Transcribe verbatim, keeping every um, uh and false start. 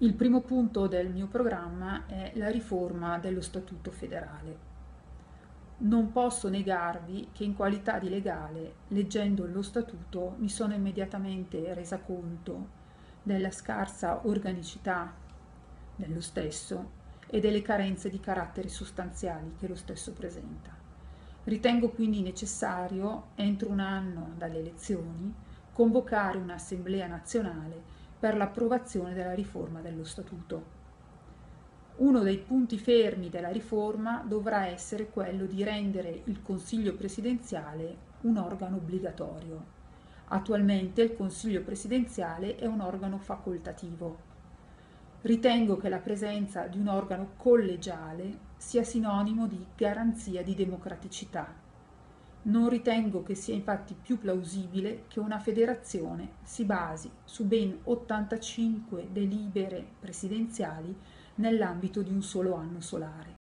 Il primo punto del mio programma è la riforma dello Statuto federale. Non posso negarvi che in qualità di legale, leggendo lo Statuto, mi sono immediatamente resa conto della scarsa organicità dello stesso e delle carenze di carattere sostanziali che lo stesso presenta. Ritengo quindi necessario, entro un anno dalle elezioni, convocare un'assemblea nazionale per l'approvazione della riforma dello Statuto. Uno dei punti fermi della riforma dovrà essere quello di rendere il Consiglio presidenziale un organo obbligatorio. Attualmente il Consiglio presidenziale è un organo facoltativo. Ritengo che la presenza di un organo collegiale sia sinonimo di garanzia di democraticità. Non ritengo che sia infatti più plausibile che una federazione si basi su ben ottantacinque delibere presidenziali nell'ambito di un solo anno solare.